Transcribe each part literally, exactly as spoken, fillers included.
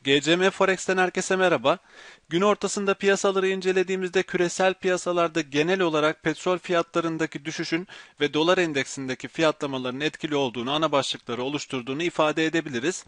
G C M Forex'ten herkese merhaba. Gün ortasında piyasaları incelediğimizde küresel piyasalarda genel olarak petrol fiyatlarındaki düşüşün ve dolar endeksindeki fiyatlamaların etkili olduğunu, ana başlıkları oluşturduğunu ifade edebiliriz.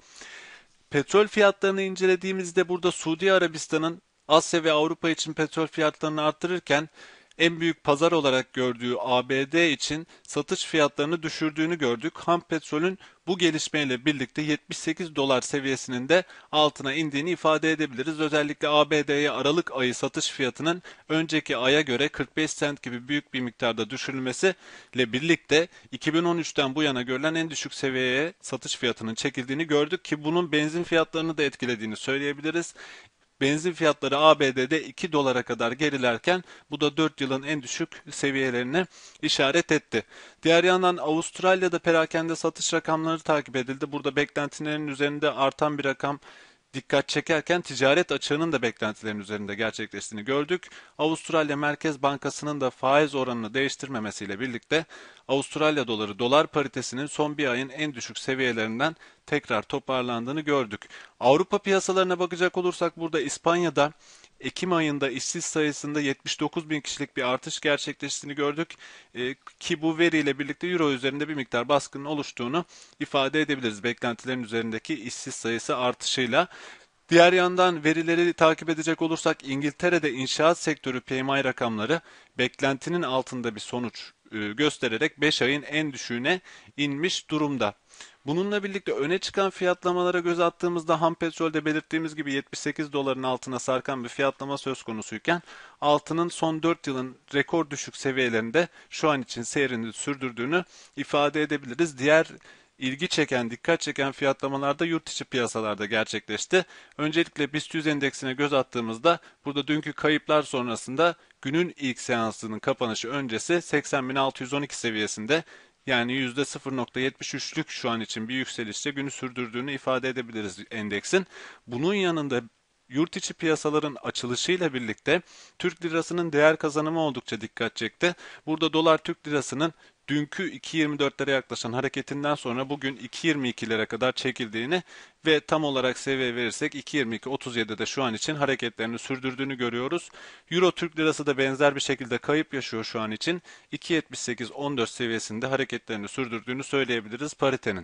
Petrol fiyatlarını incelediğimizde burada Suudi Arabistan'ın Asya ve Avrupa için petrol fiyatlarını arttırırken en büyük pazar olarak gördüğü A B D için satış fiyatlarını düşürdüğünü gördük. Ham petrolün bu gelişmeyle birlikte yetmiş sekiz dolar seviyesinin de altına indiğini ifade edebiliriz. Özellikle A B D'ye Aralık ayı satış fiyatının önceki aya göre kırk beş sent gibi büyük bir miktarda düşürülmesiyle birlikte iki bin on üçten bu yana görülen en düşük seviyeye satış fiyatının çekildiğini gördük ki bunun benzin fiyatlarını da etkilediğini söyleyebiliriz. Benzin fiyatları A B D'de iki dolara kadar gerilerken bu da dört yılın en düşük seviyelerine işaret etti. Diğer yandan Avustralya'da perakende satış rakamları takip edildi. Burada beklentilerin üzerinde artan bir rakam dikkat çekerken ticaret açığının da beklentilerin üzerinde gerçekleştiğini gördük. Avustralya Merkez Bankası'nın da faiz oranını değiştirmemesiyle birlikte Avustralya doları dolar paritesinin son bir ayın en düşük seviyelerinden tekrar toparlandığını gördük. Avrupa piyasalarına bakacak olursak burada İspanya'da Ekim ayında işsiz sayısında yetmiş dokuz bin kişilik bir artış gerçekleştiğini gördük. E, ki bu veriyle birlikte Euro üzerinde bir miktar baskının oluştuğunu ifade edebiliriz. Beklentilerin üzerindeki işsiz sayısı artışıyla. Diğer yandan verileri takip edecek olursak İngiltere'de inşaat sektörü P M I rakamları beklentinin altında bir sonuç e, göstererek beş ayın en düşüğüne inmiş durumda. Bununla birlikte öne çıkan fiyatlamalara göz attığımızda ham petrolde belirttiğimiz gibi yetmiş sekiz doların altına sarkan bir fiyatlama söz konusuyken altının son dört yılın rekor düşük seviyelerinde şu an için seyrini sürdürdüğünü ifade edebiliriz. Diğer ilgi çeken, dikkat çeken fiyatlamalar da yurt içi piyasalarda gerçekleşti. Öncelikle BIST yüz endeksine göz attığımızda burada dünkü kayıplar sonrasında günün ilk seansının kapanışı öncesi seksen bin altı yüz on iki seviyesinde, yani yüzde sıfır nokta yetmiş üçlük şu an için bir yükselişle günü sürdürdüğünü ifade edebiliriz endeksin. Bunun yanında yurt içi piyasaların açılışıyla birlikte Türk lirasının değer kazanımı oldukça dikkat çekti. Burada dolar Türk lirasının dünkü iki virgül yirmi dörtlere yaklaşan hareketinden sonra bugün iki virgül yirmi ikilere kadar çekildiğini ve tam olarak seviye verirsek iki virgül yirmi iki otuz yedide şu an için hareketlerini sürdürdüğünü görüyoruz. Euro Türk lirası da benzer bir şekilde kayıp yaşıyor şu an için. iki virgül yetmiş sekiz on dört seviyesinde hareketlerini sürdürdüğünü söyleyebiliriz paritenin.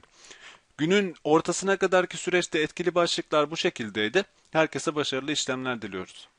Günün ortasına kadarki süreçte etkili başlıklar bu şekildeydi. Herkese başarılı işlemler diliyoruz.